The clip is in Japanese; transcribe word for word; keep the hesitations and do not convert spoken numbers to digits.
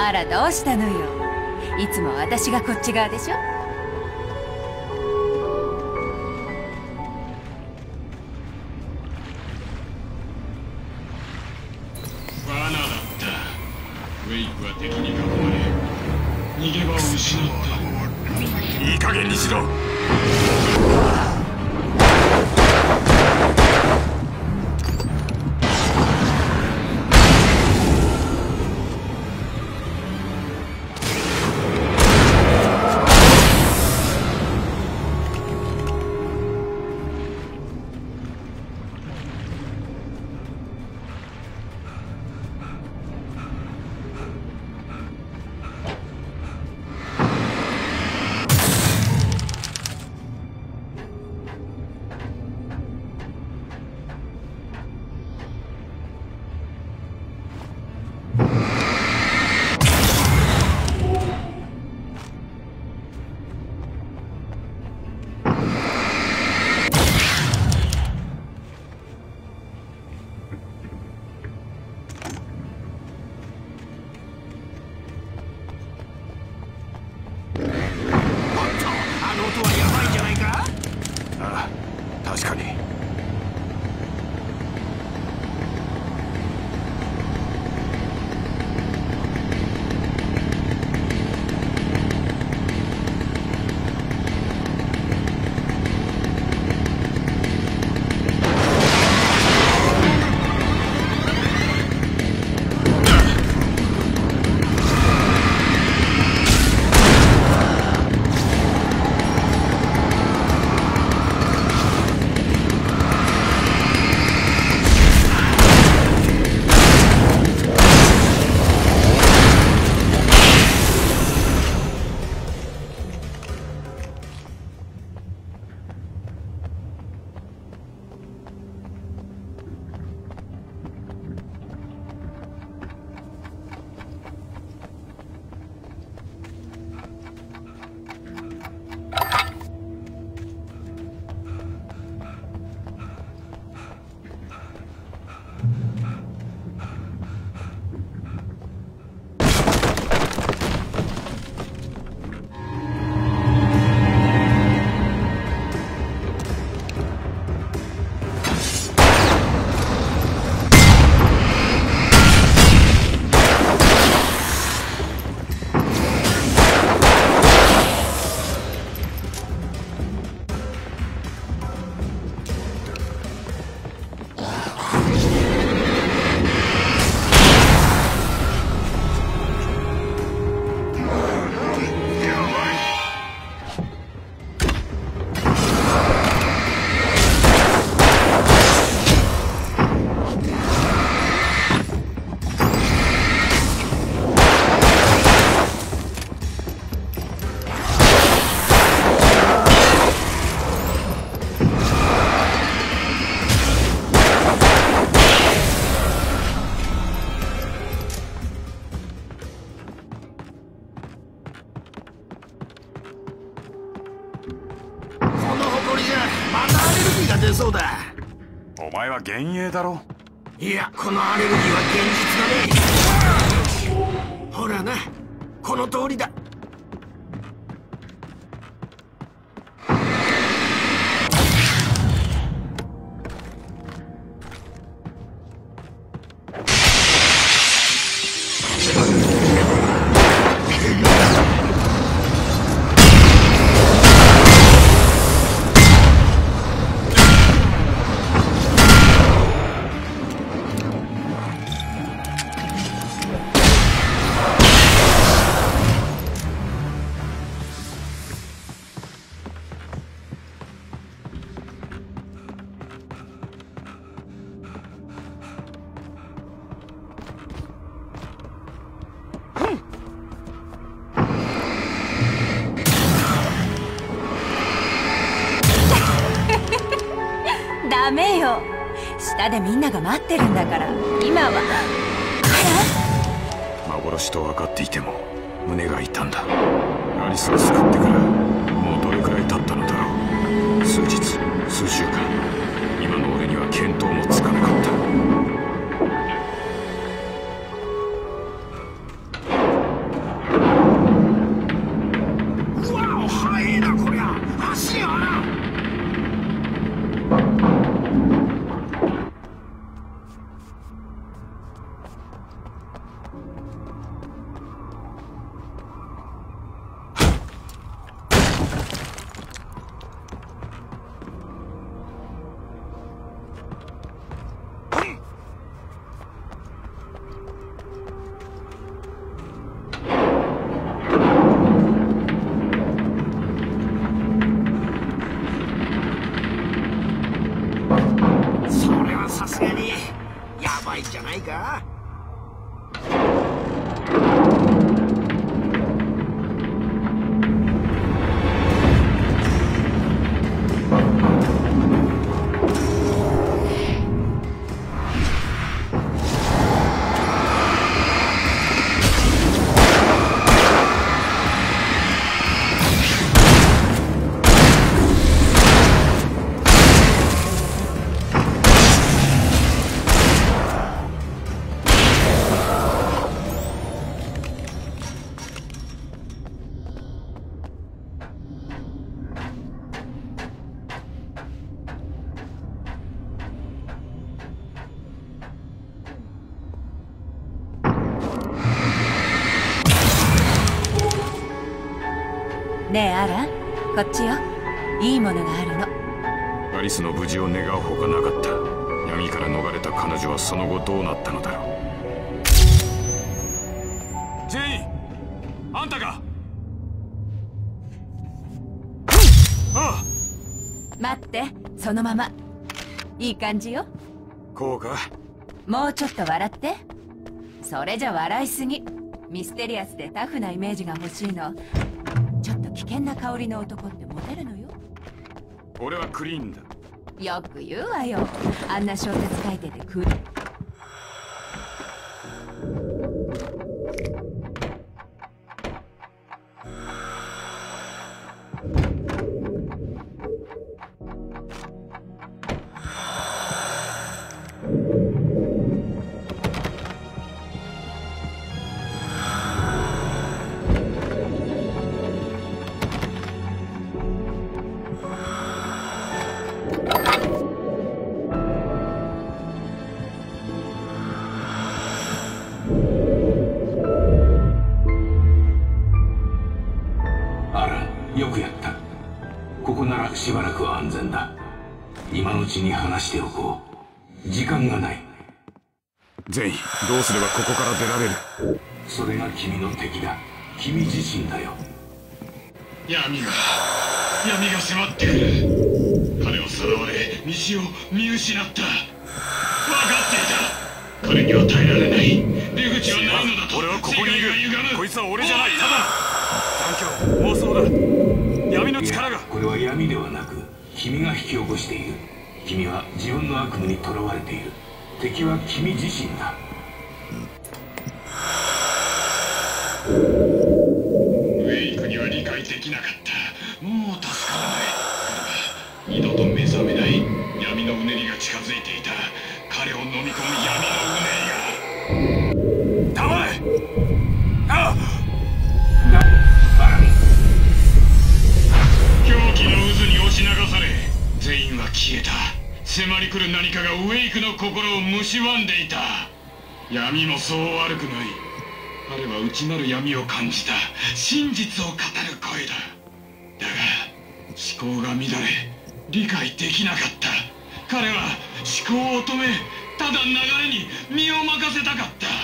あら、どうしたのよ。いつも私がこっち側でしょ。 罠だった。ウェイクは敵に囲まれ逃げ場を失った。 いい加減にしろ。 出そうだ。 お前は幻影だろ。 いや、このアレルギーは現実だね。ほらな、この通りだ。 ダメよ。下でみんなが待ってるんだから。今は幻と分かっていても胸が痛んだ。アリスを救ってからもうどれくらい経ったのだろう。数日、数週間、今の俺には見当もつかなかった。 すがにやばいんじゃないか。 ねえアラン、こっちよ。いいものがあるの。 アリスの無事を願うほかなかった。闇から逃れた彼女はその後どうなったのだろう。ジェイン、あんたか。ああ、 待って、そのまま。いい感じよ。 こうか。 もうちょっと笑って。それじゃ笑いすぎ。ミステリアスでタフなイメージが欲しいの。ちょっと危険な香りの男ってモテるのよ。 俺はクリーンだ。 よく言うわよ。あんな小説書いててクリよくやった。ここならしばらくは安全だ。今のうちに話しておこう。時間がない。 ゼイン、どうすればここから出られる？ それが君の敵だ。君自身だよ。 闇が闇が迫ってくる。彼をさらわれ道を見失った。分かっていた。彼には耐えられない。出口はないのだと。 俺はここにいる。こいつは俺じゃない。ただ残妄想だ。闇の力が。 これは闇ではなく君が引き起こしている。君は自分の悪夢にとらわれている。敵は君自身だ。 ウェイクには理解できなかった。もう助からない。彼は二度と目覚めない。闇のうねりが近づいていた。彼を飲み込む闇のうねりが。 黙れ。ああ、 狂気の渦に押し流され全員は消えた。迫り来る何かがウェイクの心を蝕んでいた。闇もそう悪くない。彼は内なる闇を感じた。真実を語る声だ。だが思考が乱れ理解できなかった。彼は思考を止めただ流れに身を任せたかった。